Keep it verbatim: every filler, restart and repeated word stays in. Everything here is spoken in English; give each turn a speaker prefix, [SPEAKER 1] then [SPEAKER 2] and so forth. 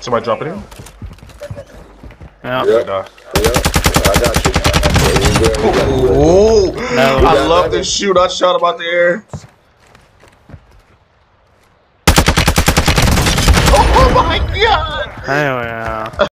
[SPEAKER 1] Somebody drop it in?
[SPEAKER 2] Yeah.
[SPEAKER 3] Yep.
[SPEAKER 1] Nah.
[SPEAKER 3] Yep. I got you.
[SPEAKER 1] Oh,
[SPEAKER 2] No.
[SPEAKER 1] I love this shoot. I shot him out the air. Oh my god!
[SPEAKER 2] Hell yeah.